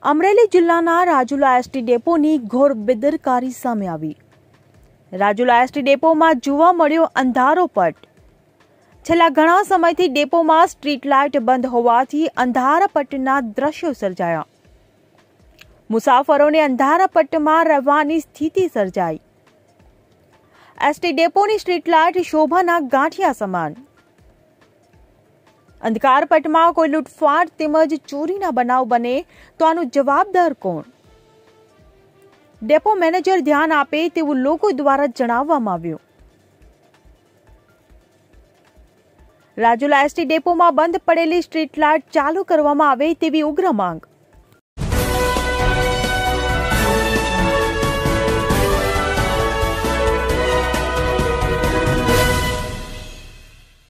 અમરેલી જિલ્લાના રાજુલા એસટી ડેપોની ઘોર બેદરકારી સામે આવી। રાજુલા એસટી ડેપોમાં જોવા મળ્યો અંધારો પટ। છેલ્લા ઘણા સમયથી ડેપોમાં સ્ટ્રીટ લાઇટ બંધ હોવાથી અંધારા પટના દ્રશ્યો સર્જાયા। મુસાફરોને અંધારા પટમાં રહેવાની સ્થિતિ સર્જાઈ। એસટી ડેપોની સ્ટ્રીટ લાઇટ શોભાના ગાંઠિયા સમાન। અંધકાર પટમાં કોઈ લૂંટફાટ તેમજ ચોરીના બનાવ બને તો આનો જવાબદાર કોણ? ડેપો મેનેજર ધ્યાન આપે તેવું લોકો દ્વારા જણાવવામાં આવ્યું। રાજુલા એસટી ડેપોમાં બંધ પડેલી સ્ટ્રીટ લાઇટ ચાલુ કરવામાં આવે તેવી ઉગ્ર માંગ।